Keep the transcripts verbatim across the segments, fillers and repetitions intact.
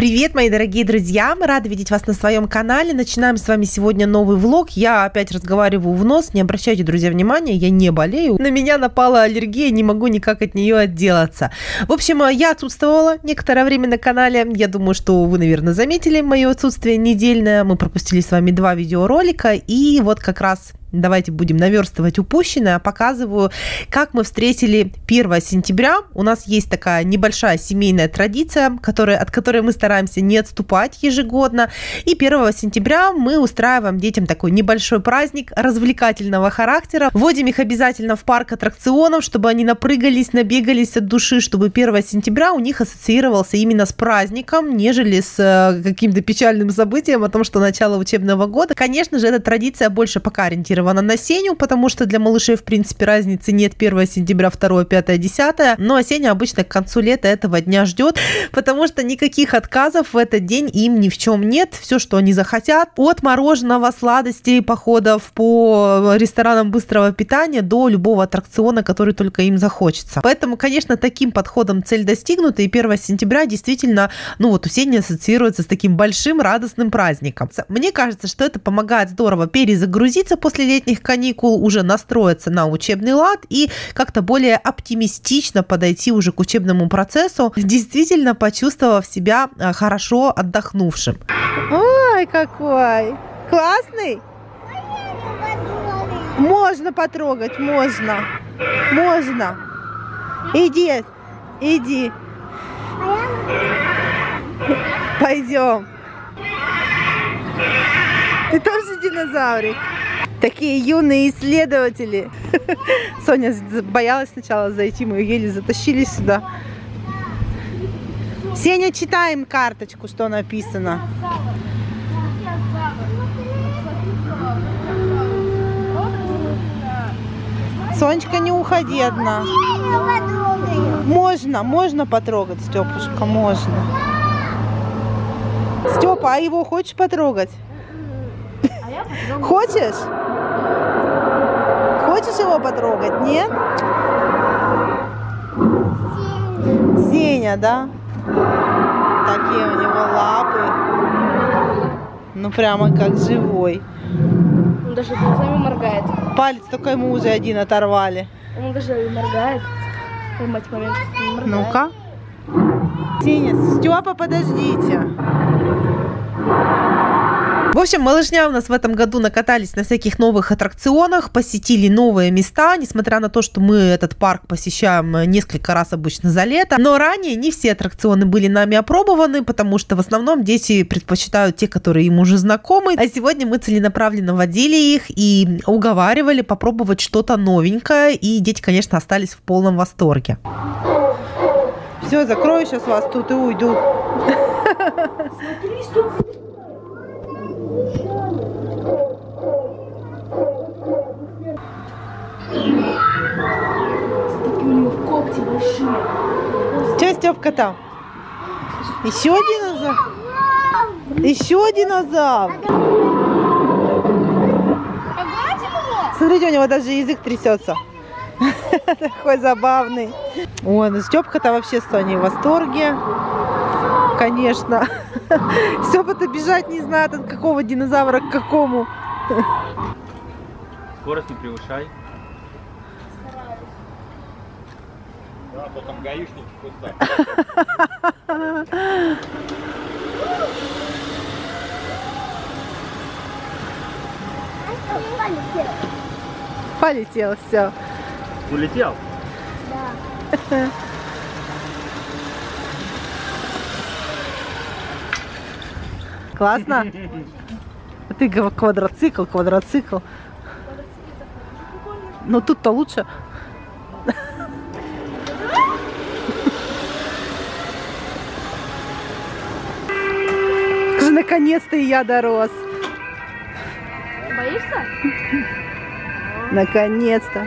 Привет, мои дорогие друзья! Мы рады видеть вас на своем канале. Начинаем с вами сегодня новый влог. Я опять разговариваю в нос. Не обращайте, друзья, внимания, я не болею. На меня напала аллергия, не могу никак от нее отделаться. В общем, я отсутствовала некоторое время на канале. Я думаю, что вы, наверное, заметили мое отсутствие недельное. Мы пропустили с вами два видеоролика. И вот как раз... Давайте будем наверстывать упущенное. Показываю, как мы встретили первое сентября. У нас есть такая небольшая семейная традиция, которая, от которой мы стараемся не отступать ежегодно. И первого сентября мы устраиваем детям такой небольшой праздник развлекательного характера. Вводим их обязательно в парк аттракционов, чтобы они напрыгались, набегались от души, чтобы первое сентября у них ассоциировался именно с праздником, нежели с каким-то печальным событием о том, что начало учебного года. Конечно же, эта традиция больше пока ориентирована на Сеню, потому что для малышей, в принципе, разницы нет. первое сентября, второе, пятое, десятое. Но Сеня обычно к концу лета этого дня ждет, потому что никаких отказов в этот день им ни в чем нет. Все, что они захотят, от мороженого, сладостей, походов по ресторанам быстрого питания до любого аттракциона, который только им захочется. Поэтому, конечно, таким подходом цель достигнута, и первое сентября действительно, ну вот у Сени ассоциируется с таким большим радостным праздником. Мне кажется, что это помогает здорово перезагрузиться после летних каникул, уже настроиться на учебный лад и как-то более оптимистично подойти уже к учебному процессу, действительно почувствовав себя хорошо отдохнувшим. Ой, какой! Классный! Можно потрогать, можно. Можно. Иди, иди. Пойдем. Ты тоже динозаврик? Такие юные исследователи. Соня боялась сначала зайти, мы ее еле затащили сюда. Сеня, читаем карточку, что написано. Сонечка, не уходи одна. Можно, можно потрогать, Степушка, можно. Степа, а его хочешь потрогать? Хочешь? Хочешь его потрогать? Нет? Сеня, да? Такие у него лапы. Ну прямо как живой. Он даже глазами моргает. Палец только ему уже один оторвали. Он даже моргает. Поймать момент. Ну-ка. Сеня, Степа, подождите. В общем, малышня у нас в этом году накатались на всяких новых аттракционах, посетили новые места, несмотря на то, что мы этот парк посещаем несколько раз обычно за лето. Но ранее не все аттракционы были нами опробованы, потому что в основном дети предпочитают те, которые им уже знакомы. А сегодня мы целенаправленно водили их и уговаривали попробовать что-то новенькое. И дети, конечно, остались в полном восторге. Все, закрою сейчас вас тут и уйду. Смотри, что... Такие у него когти большие. Че, Степка, там? Еще динозавр? Еще динозавр. Смотрите, у него даже язык трясется. Такой забавный. Ой, ну Степка-то вообще с Соней в восторге. Конечно. Степа-то бежать не знает, от какого динозавра к какому. Скорость не превышай. Да, потом гаишники куда. Полетел, все. Улетел? Да. Классно? А ты говоришь, квадроцикл, квадроцикл. Но тут-то лучше. Наконец-то и я дорос. Боишься? Наконец-то.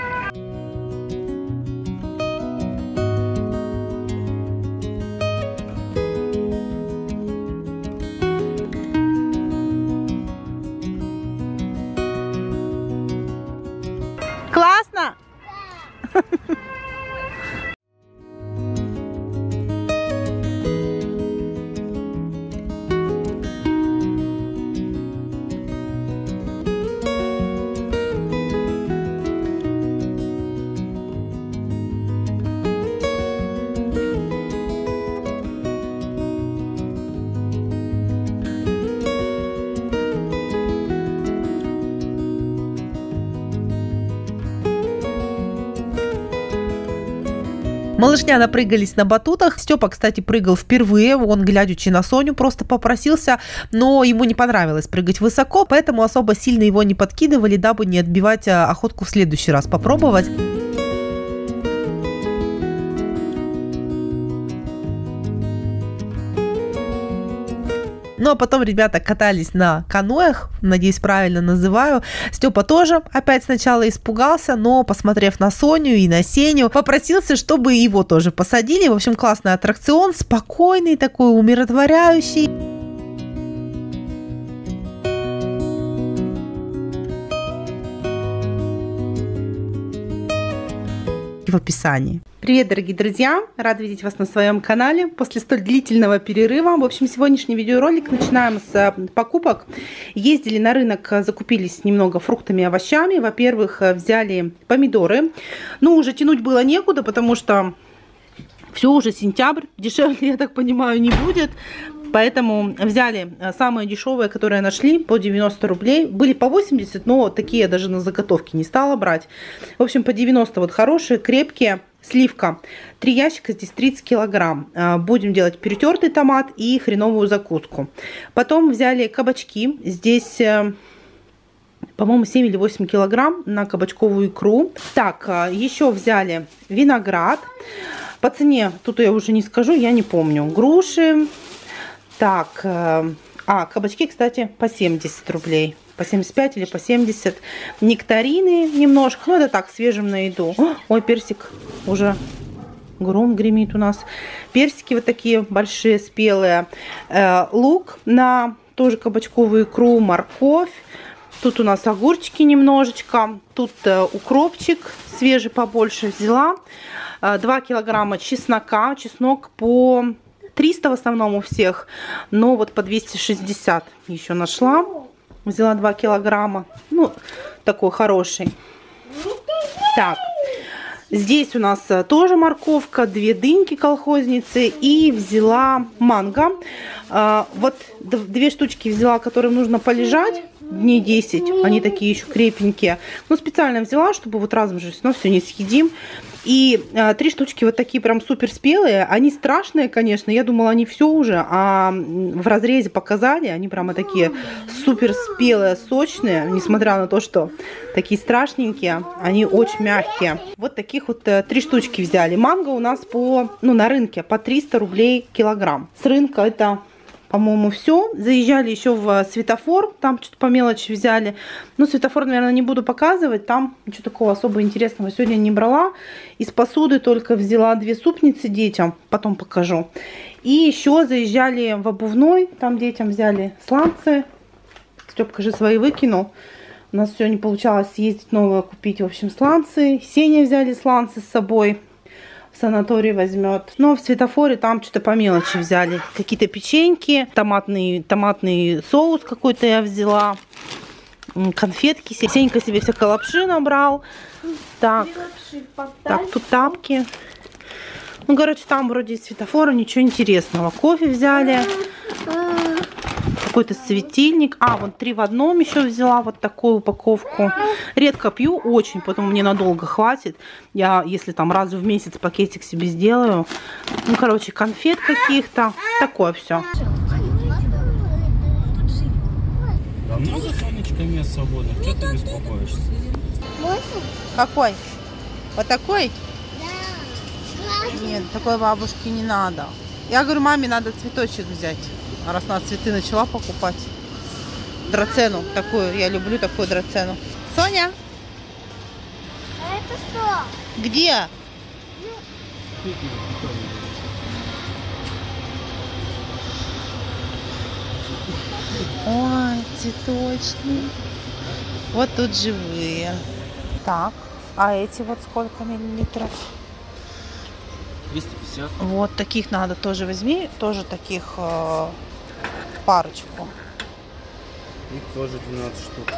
Классно? Да. Малышня напрыгались на батутах. Степа, кстати, прыгал впервые. Он, глядячи на Соню, просто попросился, но ему не понравилось прыгать высоко, поэтому особо сильно его не подкидывали, дабы не отбивать охотку в следующий раз попробовать. Ну, а потом ребята катались на каноях, надеюсь, правильно называю. Степа тоже опять сначала испугался, но, посмотрев на Соню и на Сеню, попросился, чтобы его тоже посадили. В общем, классный аттракцион, спокойный такой, умиротворяющий. В описании. Привет, дорогие друзья! Рад видеть вас на своем канале после столь длительного перерыва. В общем, сегодняшний видеоролик начинаем с покупок. Ездили на рынок, закупились немного фруктами и овощами. Во-первых, взяли помидоры. Ну, уже тянуть было некуда, потому что все, уже сентябрь. Дешевле, я так понимаю, не будет. Поэтому взяли самые дешевые, которые нашли, по девяносто рублей. Были по восемьдесят, но такие я даже на заготовке не стала брать. В общем, по девяносто вот хорошие, крепкие. Сливка. Три ящика, здесь тридцать килограмм. Будем делать перетертый томат и хреновую закуску. Потом взяли кабачки. Здесь, по-моему, семь или восемь килограмм на кабачковую икру. Так, еще взяли виноград. По цене, тут я уже не скажу, я не помню. Груши. Так, а, кабачки, кстати, по семьдесят рублей. По семьдесят пять или по семьдесят. Нектарины немножко. Ну, это так, свежим на еду. Ой, персик уже гром гремит у нас. Персики вот такие большие, спелые. Э, лук на тоже кабачковую икру, морковь. Тут у нас огурчики немножечко. Тут э, укропчик свежий побольше взяла. Э, два килограмма чеснока. Чеснок по триста в основном у всех. Но вот по двести шестьдесят еще нашла. Взяла два килограмма. Ну, такой хороший. Так. Здесь у нас тоже морковка, две дыньки колхозницы. И взяла манго. А, вот две штучки взяла, которым нужно полежать дней десять. Они такие еще крепенькие. Но специально взяла, чтобы вот размножить, но все, не съедим. И а, три штучки вот такие прям супер спелые. Они страшные, конечно. Я думала, они все уже. А в разрезе показали. Они прямо такие супер спелые, сочные. Несмотря на то, что такие страшненькие. Они очень мягкие. Вот таких вот э, три штучки взяли. Манго у нас по, ну, на рынке по триста рублей килограмм. С рынка это, по-моему, все. Заезжали еще в светофор. Там что-то по мелочи взяли. Ну, светофор, наверное, не буду показывать. Там ничего такого особо интересного сегодня не брала. Из посуды только взяла две супницы детям. Потом покажу. И еще заезжали в обувной. Там детям взяли сланцы. Степка же свои выкинул. У нас все не получалось съездить новое купить. В общем, сланцы. Сеня взяли сланцы с собой. В санаторий возьмет. Но в светофоре там что-то по мелочи взяли. Какие-то печеньки, томатный, томатный соус какой-то я взяла. Конфетки. Сенька себе всякой лапши набрал. Так, так, тут тапки. Ну, короче, там вроде из светофора ничего интересного. Кофе взяли. Какой-то светильник. А, вот три в одном еще взяла. Вот такую упаковку. Редко пью, очень, поэтому мне надолго хватит. Я, если там раз в месяц пакетик себе сделаю. Ну, короче, конфет каких-то. Такое все. Да много, Сонечка, мест свободных. Что ты беспокоишься? Какой? Вот такой? Нет, такой бабушке не надо. Я говорю, маме надо цветочек взять. А раз она цветы начала покупать. Драцену такую. Я люблю такую драцену. Соня? А это что? Где? Ой, цветочные. Вот тут живые. Так, а эти вот сколько миллилитров? триста пятьдесят. Вот таких надо тоже возьми. Тоже таких э, парочку. Их тоже двенадцать штук.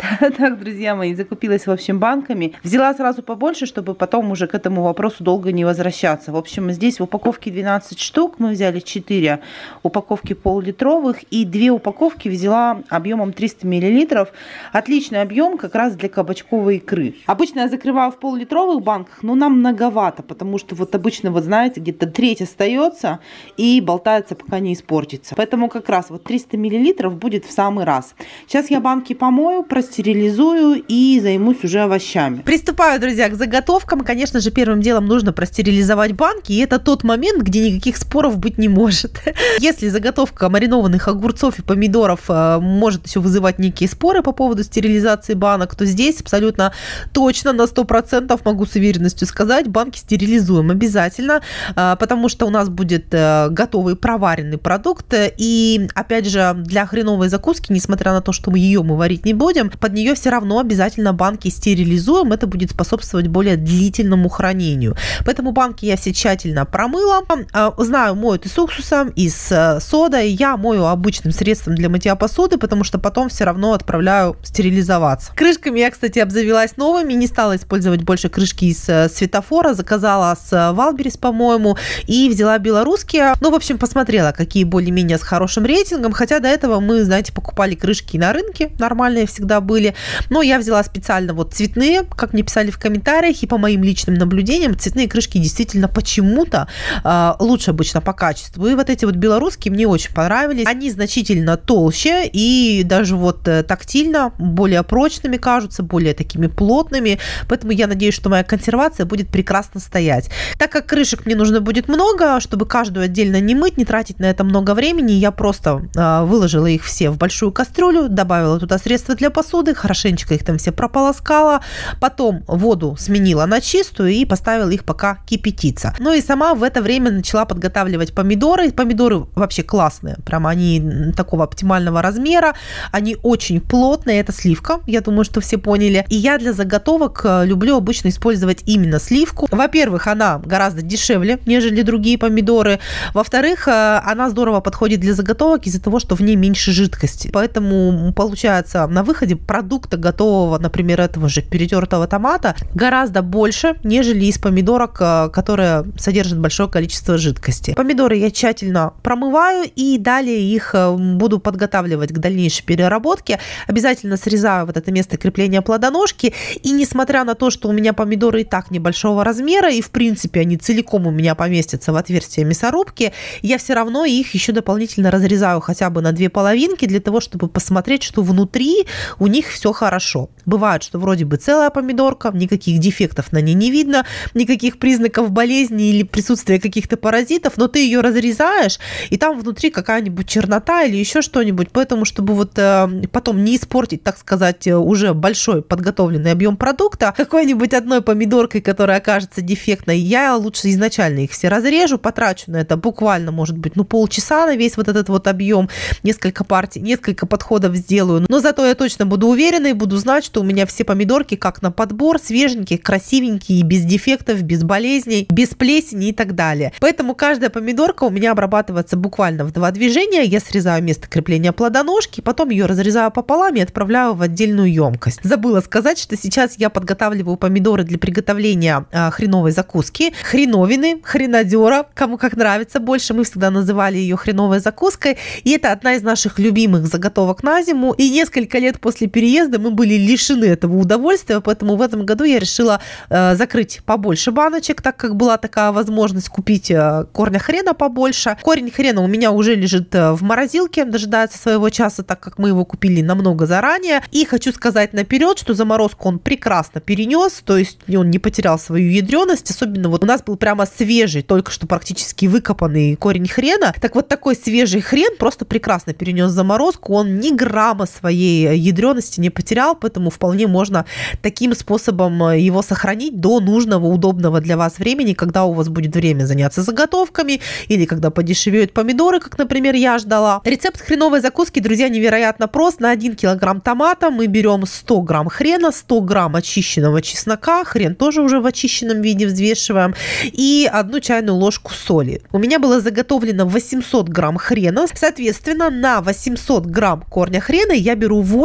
Так, друзья мои, закупилась, в общем, банками. Взяла сразу побольше, чтобы потом уже к этому вопросу долго не возвращаться. В общем, здесь в упаковке двенадцать штук. Мы взяли четыре упаковки пол-литровых и две упаковки взяла объемом триста миллилитров. Отличный объем как раз для кабачковой икры. Обычно я закрываю в пол-литровых банках, но нам многовато, потому что вот обычно, вот знаете, где-то треть остается и болтается, пока не испортится. Поэтому как раз вот триста миллилитров будет в самый раз. Сейчас я банки помою, простерилизую и займусь уже овощами. Приступаю, друзья, к заготовкам. Конечно же, первым делом нужно простерилизовать банки, и это тот момент, где никаких споров быть не может. Если заготовка маринованных огурцов и помидоров э, может еще вызывать некие споры по поводу стерилизации банок, то здесь абсолютно точно на сто процентов могу с уверенностью сказать, банки стерилизуем обязательно, э, потому что у нас будет э, готовый проваренный продукт, и опять же, для хреновой закуски, несмотря на то, что мы ее мы варить не будем, под нее все равно обязательно банки стерилизуем. Это будет способствовать более длительному хранению. Поэтому банки я все тщательно промыла. Знаю, моют и с уксусом, и с содой. Я мою обычным средством для мытья посуды, потому что потом все равно отправляю стерилизоваться. Крышками я, кстати, обзавелась новыми. Не стала использовать больше крышки из светофора. Заказала с Wildberries, по-моему, и взяла белорусские. Ну, в общем, посмотрела, какие более-менее с хорошим рейтингом. Хотя до этого мы, знаете, покупали крышки на рынке. Нормальные всегда были. Но я взяла специально вот цветные, как мне писали в комментариях, и по моим личным наблюдениям, цветные крышки действительно почему-то э, лучше обычно по качеству. И вот эти вот белорусские мне очень понравились. Они значительно толще и даже вот э, тактильно более прочными кажутся, более такими плотными. Поэтому я надеюсь, что моя консервация будет прекрасно стоять. Так как крышек мне нужно будет много, чтобы каждую отдельно не мыть, не тратить на это много времени, я просто э, выложила их все в большую кастрюлю, добавила туда средства для посуды, хорошенечко их там все прополоскала, потом воду сменила на чистую и поставила их пока кипятиться. Ну и сама в это время начала подготавливать помидоры. Помидоры вообще классные, прям они такого оптимального размера, они очень плотные, это сливка, я думаю, что все поняли. И я для заготовок люблю обычно использовать именно сливку. Во-первых, она гораздо дешевле, нежели другие помидоры. Во-вторых, она здорово подходит для заготовок из-за того, что в ней меньше жидкости. Поэтому получается на выходе продукта готового, например, этого же перетертого томата гораздо больше, нежели из помидорок, которые содержат большое количество жидкости. Помидоры я тщательно промываю и далее их буду подготавливать к дальнейшей переработке. Обязательно срезаю вот это место крепления плодоножки. И несмотря на то, что у меня помидоры и так небольшого размера, и в принципе они целиком у меня поместятся в отверстие мясорубки, я все равно их еще дополнительно разрезаю хотя бы на две половинки для того, чтобы посмотреть, что внутри у них все хорошо. Бывает, что вроде бы целая помидорка, никаких дефектов на ней не видно, никаких признаков болезни или присутствия каких-то паразитов, но ты ее разрезаешь, и там внутри какая-нибудь чернота или еще что-нибудь. Поэтому, чтобы вот э, потом не испортить, так сказать, уже большой подготовленный объем продукта какой-нибудь одной помидоркой, которая окажется дефектной, я лучше изначально их все разрежу, потрачу на это буквально, может быть, ну полчаса на весь вот этот вот объем, несколько партий, несколько подходов сделаю. Но зато я точно буду уверена и буду знать, что у меня все помидорки как на подбор, свеженькие, красивенькие, без дефектов, без болезней, без плесени и так далее. Поэтому каждая помидорка у меня обрабатывается буквально в два движения. Я срезаю место крепления плодоножки, потом ее разрезаю пополам и отправляю в отдельную емкость. Забыла сказать, что сейчас я подготавливаю помидоры для приготовления а, хреновой закуски. Хреновины, хренадера, кому как нравится больше. Мы всегда называли ее хреновой закуской. И это одна из наших любимых заготовок на зиму. И несколько лет после переезда мы были лишены этого удовольствия, поэтому в этом году я решила э, закрыть побольше баночек, так как была такая возможность купить э, корня хрена побольше. Корень хрена у меня уже лежит в морозилке, дожидается своего часа, так как мы его купили намного заранее. И хочу сказать наперед, что заморозку он прекрасно перенес, то есть он не потерял свою ядрёность, особенно вот у нас был прямо свежий, только что практически выкопанный корень хрена. Так вот такой свежий хрен просто прекрасно перенес заморозку, он ни грамма своей ядрёности не потерял, поэтому вполне можно таким способом его сохранить до нужного, удобного для вас времени, когда у вас будет время заняться заготовками или когда подешевеют помидоры, как, например, я ждала. Рецепт хреновой закуски, друзья, невероятно прост. На один килограмм томата мы берем сто грамм хрена, сто грамм очищенного чеснока, хрен тоже уже в очищенном виде взвешиваем, и одну чайную ложку соли. У меня было заготовлено восемьсот грамм хрена, соответственно, на восемьсот грамм корня хрена я беру восемь килограмм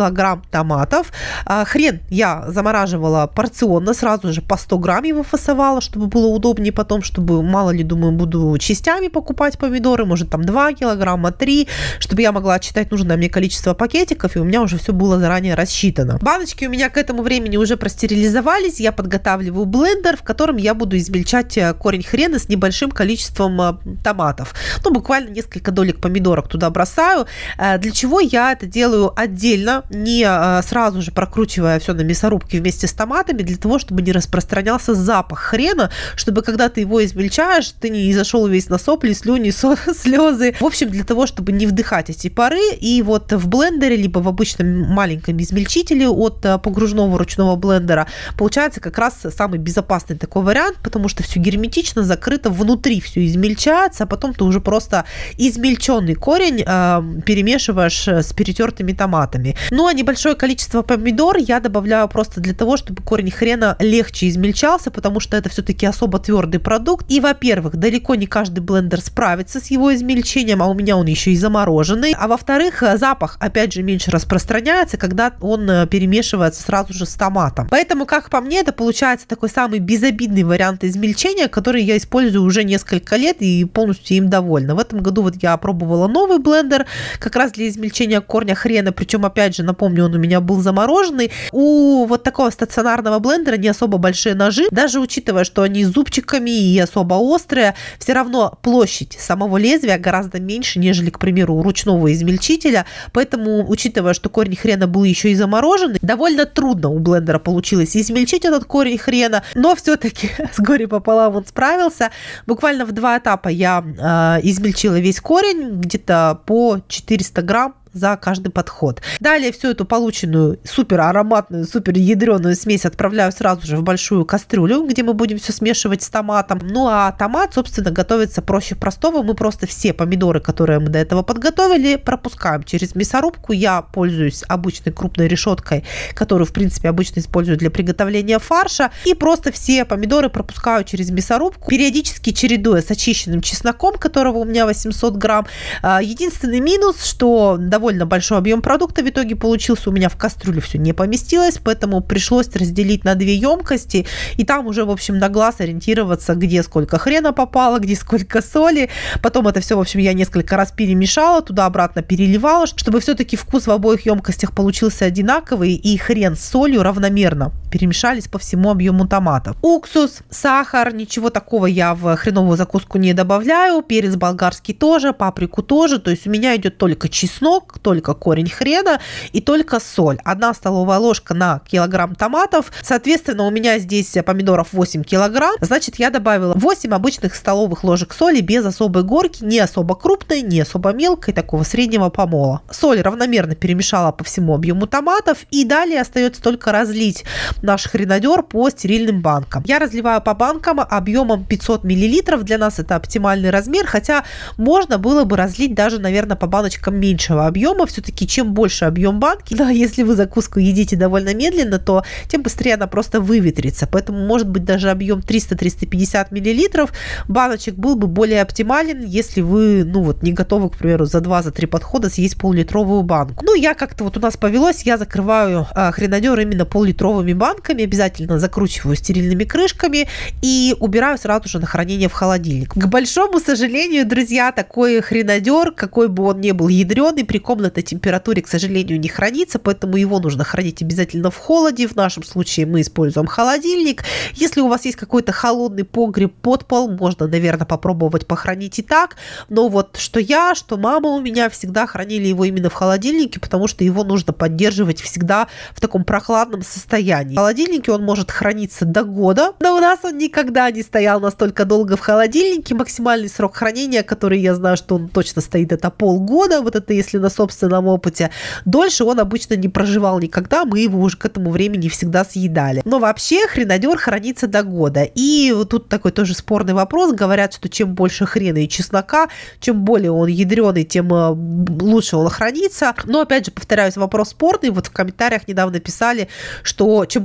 килограмм томатов. Хрен я замораживала порционно, сразу же по сто грамм его фасовала, чтобы было удобнее потом, чтобы, мало ли, думаю, буду частями покупать помидоры, может там два килограмма, три, чтобы я могла отсчитать нужное мне количество пакетиков, и у меня уже все было заранее рассчитано. Баночки у меня к этому времени уже простерилизовались, я подготавливаю блендер, в котором я буду измельчать корень хрена с небольшим количеством томатов. Ну, буквально несколько долек помидорок туда бросаю. Для чего я это делаю отдельно, не сразу же прокручивая все на мясорубке вместе с томатами, для того, чтобы не распространялся запах хрена, чтобы когда ты его измельчаешь, ты не зашел весь на сопли, слюни, слезы. В общем, для того, чтобы не вдыхать эти пары. И вот в блендере, либо в обычном маленьком измельчителе от погружного ручного блендера получается как раз самый безопасный такой вариант, потому что все герметично, закрыто, внутри все измельчается, а потом ты уже просто измельченный корень э, перемешиваешь с перетертыми томатами. Ну, а небольшое количество помидор я добавляю просто для того, чтобы корень хрена легче измельчался, потому что это все-таки особо твердый продукт. И, во-первых, далеко не каждый блендер справится с его измельчением, а у меня он еще и замороженный. А во-вторых, запах, опять же, меньше распространяется, когда он перемешивается сразу же с томатом. Поэтому, как по мне, это получается такой самый безобидный вариант измельчения, который я использую уже несколько лет и полностью им довольна. В этом году вот я пробовала новый блендер как раз для измельчения корня хрена, причем, опять же, напомню, он у меня был замороженный. У вот такого стационарного блендера не особо большие ножи, даже учитывая, что они с зубчиками и особо острые, все равно площадь самого лезвия гораздо меньше, нежели, к примеру, у ручного измельчителя, поэтому, учитывая, что корень хрена был еще и замороженный, довольно трудно у блендера получилось измельчить этот корень хрена, но все-таки с горя пополам он справился. Буквально в два этапа я э, измельчила весь корень, где-то по четыреста грамм за каждый подход. Далее всю эту полученную супер ароматную, супер ядреную смесь отправляю сразу же в большую кастрюлю, где мы будем все смешивать с томатом. Ну а томат, собственно, готовится проще простого. Мы просто все помидоры, которые мы до этого подготовили, пропускаем через мясорубку. Я пользуюсь обычной крупной решеткой, которую, в принципе, обычно использую для приготовления фарша. И просто все помидоры пропускаю через мясорубку, периодически чередуя с очищенным чесноком, которого у меня восемьсот грамм. Единственный минус, что довольно большой объем продукта в итоге получился. У меня в кастрюле все не поместилось, поэтому пришлось разделить на две емкости, и там уже, в общем, на глаз ориентироваться, где сколько хрена попало, где сколько соли. Потом это все, в общем, я несколько раз перемешала, туда-обратно переливала, чтобы все-таки вкус в обоих емкостях получился одинаковый, и хрен с солью равномерно перемешались по всему объему томатов. Уксус, сахар, ничего такого я в хреновую закуску не добавляю. Перец болгарский тоже, паприку тоже. То есть у меня идет только чеснок, только корень хрена и только соль. Одна столовая ложка на килограмм томатов. Соответственно, у меня здесь помидоров восемь килограмм. Значит, я добавила восемь обычных столовых ложек соли без особой горки, не особо крупной, не особо мелкой, такого среднего помола. Соль равномерно перемешала по всему объему томатов. И далее остается только разлить наш хренадер по стерильным банкам. Я разливаю по банкам объемом пятьсот миллилитров. Для нас это оптимальный размер, хотя можно было бы разлить даже, наверное, по баночкам меньшего объема. Все-таки чем больше объем банки, да, если вы закуску едите довольно медленно, то тем быстрее она просто выветрится. Поэтому, может быть, даже объем триста — триста пятьдесят миллилитров баночек был бы более оптимален, если вы, ну вот, не готовы, к примеру, за два-три подхода съесть пол-литровую банку. Ну, я как-то вот у нас повелось, я закрываю а, хренадер именно пол-литровыми банками, обязательно закручиваю стерильными крышками и убираю сразу же на хранение в холодильник. К большому сожалению, друзья, такой хренадер, какой бы он ни был ядреный, при комнатной температуре, к сожалению, не хранится, поэтому его нужно хранить обязательно в холоде. В нашем случае мы используем холодильник. Если у вас есть какой-то холодный погреб, подпол, можно, наверное, попробовать похоронить и так. Но вот что я, что мама у меня всегда хранили его именно в холодильнике, потому что его нужно поддерживать всегда в таком прохладном состоянии. В холодильнике он может храниться до года, но у нас он никогда не стоял настолько долго в холодильнике. Максимальный срок хранения, который я знаю, что он точно стоит, это полгода. Вот это если на собственном опыте. Дольше он обычно не проживал никогда, мы его уже к этому времени всегда съедали. Но вообще хренадер хранится до года. И тут такой тоже спорный вопрос. Говорят, что чем больше хрена и чеснока, чем более он ядреный, тем лучше он хранится. Но опять же, повторяюсь, вопрос спорный. Вот в комментариях недавно писали, что чем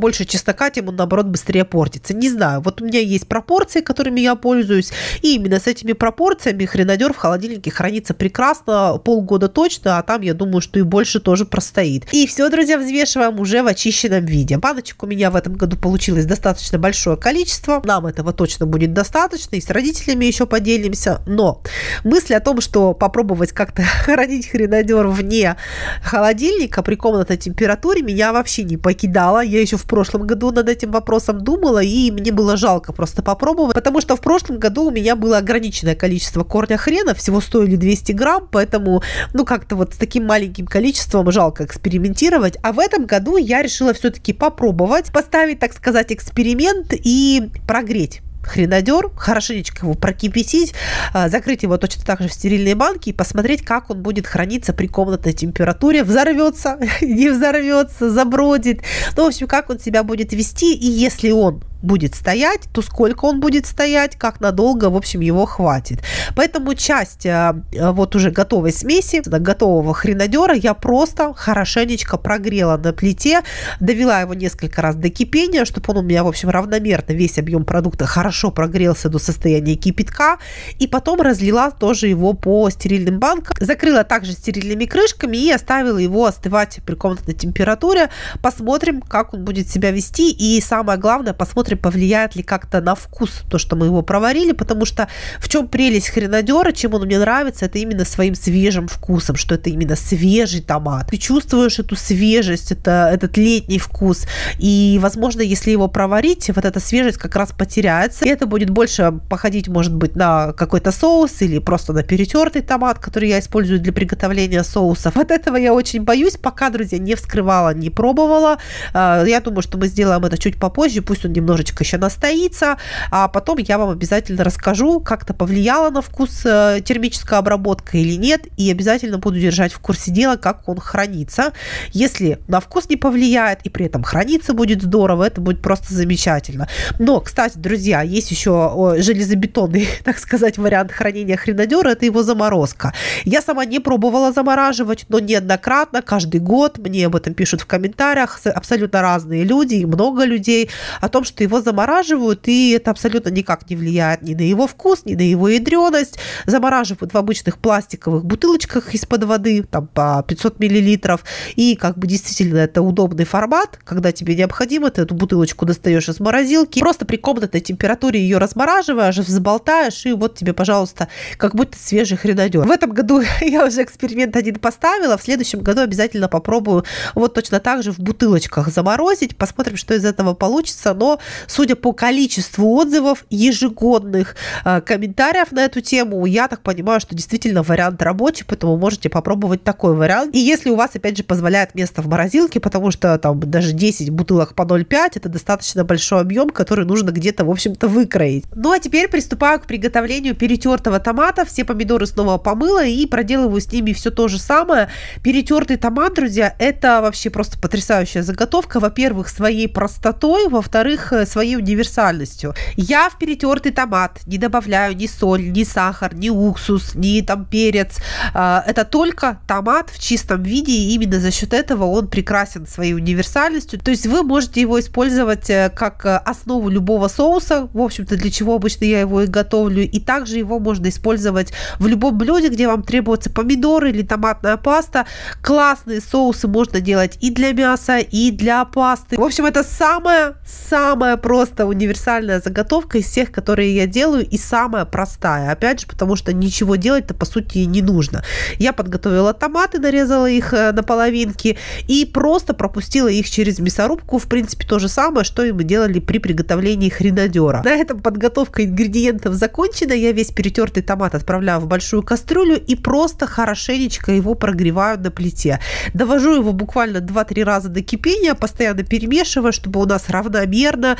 больше чеснока, тем он, наоборот, быстрее портится. Не знаю, вот у меня есть пропорции, которыми я пользуюсь, и именно с этими пропорциями хренадер в холодильнике хранится прекрасно, полгода точно, а там, я думаю, что и больше тоже простоит. И все, друзья, взвешиваем уже в очищенном виде. Баночек у меня в этом году получилось достаточно большое количество, нам этого точно будет достаточно, и с родителями еще поделимся, но мысль о том, что попробовать как-то хранить хренадер вне холодильника при комнатной температуре меня вообще не покидала. Я еще в прошлом году над этим вопросом думала, и мне было жалко просто попробовать, потому что в прошлом году у меня было ограниченное количество корня хрена, всего сто или двести грамм, поэтому, ну, как-то вот с таким маленьким количеством жалко экспериментировать. А в этом году я решила все-таки попробовать, поставить, так сказать, эксперимент и прогреть хренадер, хорошенечко его прокипятить, закрыть его точно так же в стерильной банке и посмотреть, как он будет храниться при комнатной температуре. Взорвется, не взорвется, забродит. Ну, в общем, как он себя будет вести, и если он будет стоять, то сколько он будет стоять, как надолго, в общем, его хватит. Поэтому часть вот уже готовой смеси, готового хренадера я просто хорошенечко прогрела на плите, довела его несколько раз до кипения, чтобы он у меня, в общем, равномерно весь объем продукта хорошо прогрелся до состояния кипятка, и потом разлила тоже его по стерильным банкам, закрыла также стерильными крышками и оставила его остывать при комнатной температуре. Посмотрим, как он будет себя вести, и самое главное, посмотрим, повлияет ли как-то на вкус то, что мы его проварили, потому что в чем прелесть хренадера, чем он мне нравится, это именно своим свежим вкусом, что это именно свежий томат. Ты чувствуешь эту свежесть, это, этот летний вкус, и, возможно, если его проварить, вот эта свежесть как раз потеряется, и это будет больше походить, может быть, на какой-то соус или просто на перетертый томат, который я использую для приготовления соусов. От этого я очень боюсь, пока, друзья, не вскрывала, не пробовала. Я думаю, что мы сделаем это чуть попозже, пусть он немножечко еще настоится, а потом я вам обязательно расскажу, как-то повлияла на вкус термическая обработка или нет, и обязательно буду держать в курсе дела, как он хранится. Если на вкус не повлияет и при этом храниться будет здорово, это будет просто замечательно. Но, кстати, друзья, есть еще железобетонный, так сказать, вариант хранения хренадера, это его заморозка. Я сама не пробовала замораживать, но неоднократно, каждый год мне об этом пишут в комментариях абсолютно разные люди и много людей о том, что его замораживают, и это абсолютно никак не влияет ни на его вкус, ни на его ядреность. Замораживают в обычных пластиковых бутылочках из-под воды, там по пятьсот миллилитров, и как бы действительно это удобный формат, когда тебе необходимо, ты эту бутылочку достаешь из морозилки, просто при комнатной температуре ее размораживаешь, взболтаешь, и вот тебе, пожалуйста, как будто свежий хренадер. В этом году я уже эксперимент один поставила, в следующем году обязательно попробую вот точно так же в бутылочках заморозить, посмотрим, что из этого получится, но судя по количеству отзывов, ежегодных э, комментариев на эту тему, я так понимаю, что действительно вариант рабочий, поэтому можете попробовать такой вариант. И если у вас, опять же, позволяет место в морозилке, потому что там даже десять бутылок по ноль пять, это достаточно большой объем, который нужно где-то, в общем-то, выкроить. Ну, а теперь приступаю к приготовлению перетертого томата. Все помидоры снова помыла и проделываю с ними все то же самое. Перетертый томат, друзья, это вообще просто потрясающая заготовка. Во-первых, своей простотой, во-вторых, своей универсальностью. Я в перетертый томат не добавляю ни соль, ни сахар, ни уксус, ни там перец. Это только томат в чистом виде, и именно за счет этого он прекрасен своей универсальностью. То есть вы можете его использовать как основу любого соуса, в общем-то, для чего обычно я его и готовлю, и также его можно использовать в любом блюде, где вам требуются помидоры или томатная паста. Классные соусы можно делать и для мяса, и для пасты. В общем, это самая-самая просто универсальная заготовка из всех, которые я делаю, и самая простая. Опять же, потому что ничего делать-то, по сути, не нужно. Я подготовила томаты, нарезала их на половинки и просто пропустила их через мясорубку. В принципе, то же самое, что и мы делали при приготовлении хренадера. На этом подготовка ингредиентов закончена. Я весь перетертый томат отправляю в большую кастрюлю и просто хорошенечко его прогреваю на плите. Довожу его буквально два-три раза до кипения, постоянно перемешивая, чтобы у нас равномерно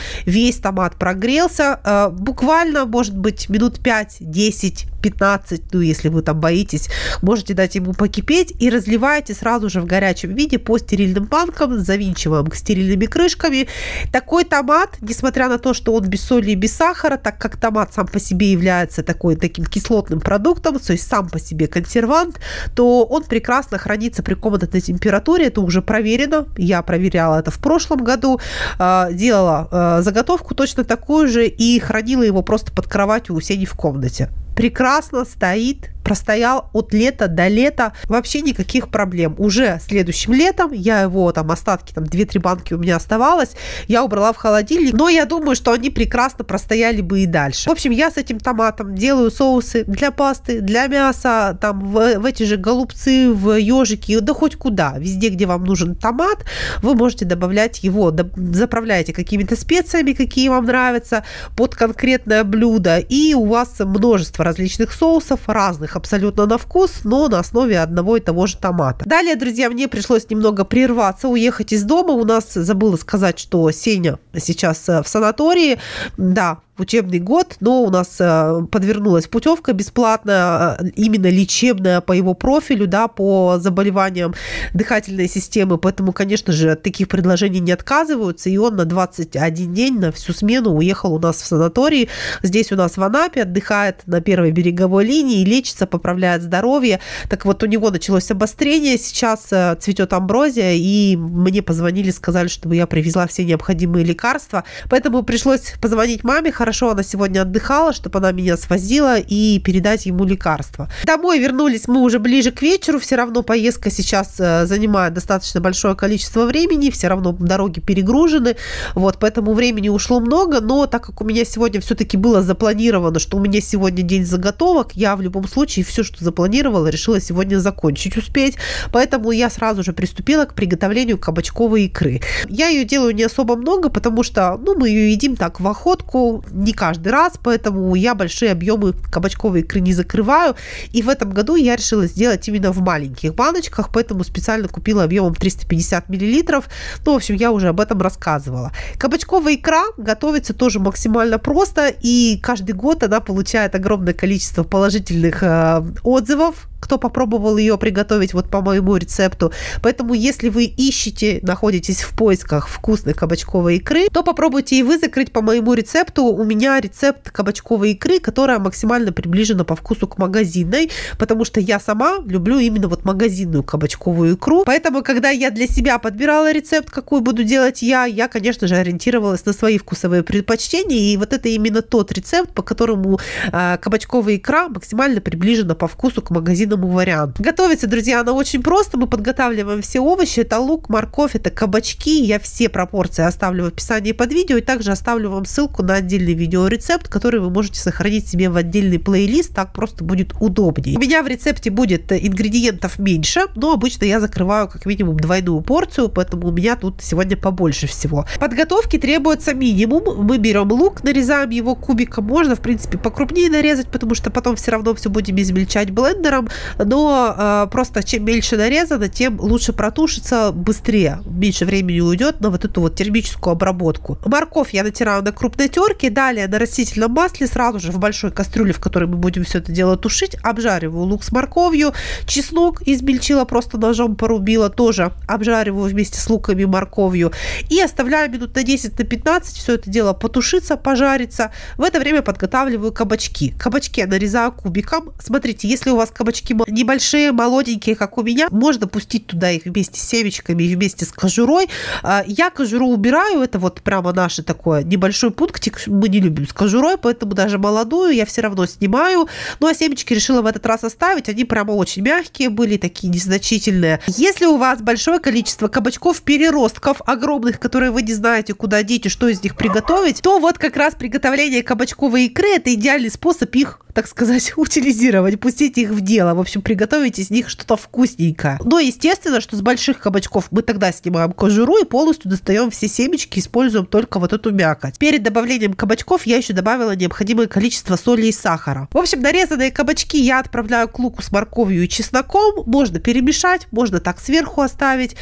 весь томат прогрелся. Буквально, может быть, минут пять, десять, пятнадцать, ну, если вы там боитесь, можете дать ему покипеть и разливаете сразу же в горячем виде по стерильным банкам, завинчиваем стерильными крышками. Такой томат, несмотря на то, что он без соли и без сахара, так как томат сам по себе является такой, таким кислотным продуктом, то есть сам по себе консервант, то он прекрасно хранится при комнатной температуре. Это уже проверено. Я проверяла это в прошлом году. Делала заготовку точно такую же и хранила его просто под кроватью у Сени в комнате. Прекрасно стоит, простоял от лета до лета, вообще никаких проблем. Уже следующим летом я его, там, остатки, там, две-три банки у меня оставалось, я убрала в холодильник, но я думаю, что они прекрасно простояли бы и дальше. В общем, я с этим томатом делаю соусы для пасты, для мяса, там, в, в эти же голубцы, в ежики, да хоть куда. Везде, где вам нужен томат, вы можете добавлять его, до, заправляете какими-то специями, какие вам нравятся, под конкретное блюдо, и у вас множество различных соусов, разных абсолютно на вкус, но на основе одного и того же томата. Далее, друзья, мне пришлось немного прерваться, уехать из дома. У нас, забыла сказать, что Сеня сейчас в санатории. Да, в учебный год, но у нас подвернулась путевка бесплатная, именно лечебная по его профилю, да, по заболеваниям дыхательной системы, поэтому, конечно же, от таких предложений не отказываются, и он на двадцать один день, на всю смену уехал у нас в санаторий. Здесь у нас в Анапе отдыхает на первой береговой линии, лечится, поправляет здоровье. Так вот, у него началось обострение, сейчас цветет амброзия, и мне позвонили, сказали, чтобы я привезла все необходимые лекарства, поэтому пришлось позвонить маме. Хорошо, она сегодня отдыхала, чтобы она меня свозила и передать ему лекарства. Домой вернулись мы уже ближе к вечеру. Все равно поездка сейчас занимает достаточно большое количество времени. Все равно дороги перегружены. Вот, поэтому времени ушло много. Но так как у меня сегодня все-таки было запланировано, что у меня сегодня день заготовок, я в любом случае все, что запланировала, решила сегодня закончить, успеть. Поэтому я сразу же приступила к приготовлению кабачковой икры. Я ее делаю не особо много, потому что, ну, мы ее едим так в охотку, не каждый раз, поэтому я большие объемы кабачковой икры не закрываю. И в этом году я решила сделать именно в маленьких баночках, поэтому специально купила объемом триста пятьдесят миллилитров. Ну, в общем, я уже об этом рассказывала. Кабачковая икра готовится тоже максимально просто, и каждый год она получает огромное количество положительных э, отзывов, кто попробовал ее приготовить вот по моему рецепту. Поэтому, если вы ищете, находитесь в поисках вкусной кабачковой икры, то попробуйте и вы закрыть по моему рецепту. У меня рецепт кабачковой икры, которая максимально приближена по вкусу к магазинной, потому что я сама люблю именно вот магазинную кабачковую икру. Поэтому, когда я для себя подбирала рецепт, какой буду делать я, я, конечно же, ориентировалась на свои вкусовые предпочтения. И вот это именно тот рецепт, по которому э, кабачковая икра максимально приближена по вкусу к магазинному варианту. Готовится, друзья, она очень просто. Мы подготавливаем все овощи. Это лук, морковь, это кабачки. Я все пропорции оставлю в описании под видео. И также оставлю вам ссылку на отдельный видеорецепт, который вы можете сохранить себе в отдельный плейлист. Так просто будет удобнее. У меня в рецепте будет ингредиентов меньше, но обычно я закрываю как минимум двойную порцию, поэтому у меня тут сегодня побольше всего. Подготовки требуется минимум. Мы берем лук, нарезаем его кубиком. Можно, в принципе, покрупнее нарезать, потому что потом все равно все будем измельчать блендером. Но э, просто чем мельче нарезано, тем лучше протушится, быстрее, меньше времени уйдет на вот эту вот термическую обработку. Морковь я натираю на крупной терке, далее на растительном масле, сразу же в большой кастрюле, в которой мы будем все это дело тушить, обжариваю лук с морковью, чеснок измельчила, просто ножом порубила, тоже обжариваю вместе с луком и морковью и оставляю минут на десять-пятнадцать все это дело потушиться, пожариться. В это время подготавливаю кабачки. Кабачки я нарезаю кубиком. Смотрите, если у вас кабачки небольшие, молоденькие, как у меня, можно пустить туда их вместе с семечками и вместе с кожурой. Я кожуру убираю, это вот прямо наш такой небольшой пунктик, мы не любим с кожурой, поэтому даже молодую я все равно снимаю. Ну а семечки решила в этот раз оставить, они прямо очень мягкие были, такие незначительные. Если у вас большое количество кабачков переростков огромных, которые вы не знаете, куда деть и что из них приготовить, то вот как раз приготовление кабачковой икры — это идеальный способ их так сказать, утилизировать, пустить их в дело. В общем, приготовить из них что-то вкусненькое. Но, естественно, что с больших кабачков мы тогда снимаем кожуру и полностью достаем все семечки, используем только вот эту мякоть. Перед добавлением кабачков я еще добавила необходимое количество соли и сахара. В общем, нарезанные кабачки я отправляю к луку с морковью и чесноком. Можно перемешать, можно так сверху оставить.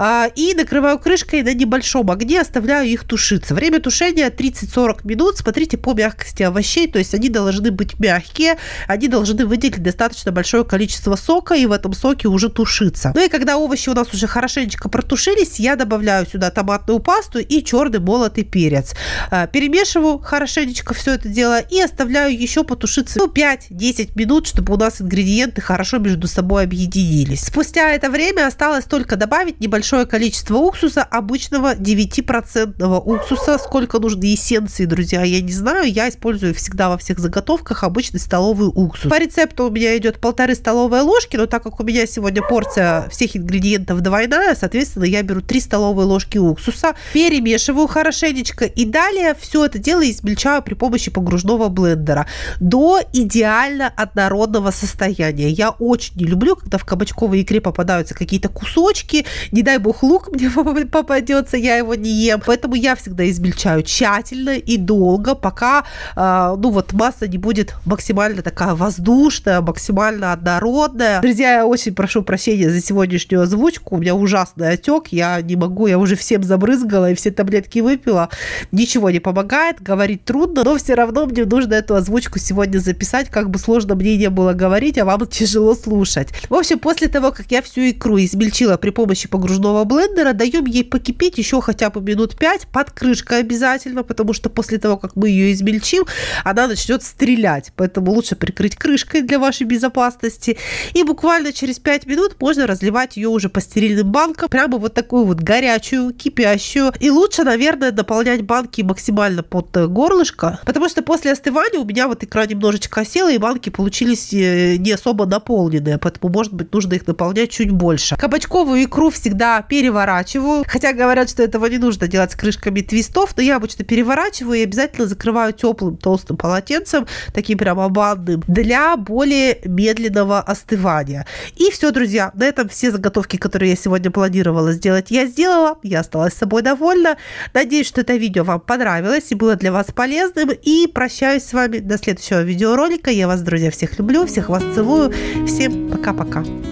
И накрываю крышкой на небольшом огне, оставляю их тушиться. Время тушения тридцать-сорок минут. Смотрите по мягкости овощей, то есть они должны быть мягкие, они должны выделить достаточно большое количество сока, и в этом соке уже тушиться. Ну и когда овощи у нас уже хорошенечко протушились, я добавляю сюда томатную пасту и черный молотый перец. Перемешиваю хорошенечко все это дело и оставляю еще потушиться ну, пять-десять минут, чтобы у нас ингредиенты хорошо между собой объединились. Спустя это время осталось только добавить небольшое количество уксуса, обычного девятипроцентного уксуса. Сколько нужно эссенции, друзья, я не знаю. Я использую всегда во всех заготовках обычный столовый уксус. По рецепту у меня идет полторы столовые ложки, но так как у меня сегодня порция всех ингредиентов двойная, соответственно, я беру три столовые ложки уксуса, перемешиваю хорошенечко и далее все это дело измельчаю при помощи погружного блендера до идеально однородного состояния. Я очень не люблю, когда в кабачковой икре попадаются какие-то кусочки, не дай бог лук мне попадется, я его не ем, поэтому я всегда измельчаю тщательно и долго, пока э, ну вот масса не будет максимально такая воздушная, максимально однородная. Друзья, я очень прошу прощения за сегодняшнюю озвучку, у меня ужасный отек, я не могу, я уже всем забрызгала и все таблетки выпила, ничего не помогает, говорить трудно, но все равно мне нужно эту озвучку сегодня записать, как бы сложно мне не было говорить, а вам тяжело слушать. В общем, после того, как я всю икру измельчила при помощи погружного блендера, даем ей покипеть еще хотя бы минут пять под крышкой обязательно, потому что после того, как мы ее измельчим, она начнет стрелять, поэтому лучше прикрыть крышкой для вашей безопасности. И буквально через пять минут можно разливать ее уже по стерильным банкам, прямо вот такую вот горячую, кипящую. И лучше, наверное, наполнять банки максимально под горлышко, потому что после остывания у меня вот икра немножечко осела, и банки получились не особо наполненные, поэтому, может быть, нужно их наполнять чуть больше. Кабачковую икру всегда переворачиваю, хотя говорят, что этого не нужно делать с крышками твистов, но я обычно переворачиваю и обязательно закрываю теплым толстым полотенцем, таким прям обандным, для более медленного остывания. И все, друзья, на этом все заготовки, которые я сегодня планировала сделать, я сделала. Я осталась с собой довольна. Надеюсь, что это видео вам понравилось и было для вас полезным. И прощаюсь с вами до следующего видеоролика. Я вас, друзья, всех люблю, всех вас целую. Всем пока-пока.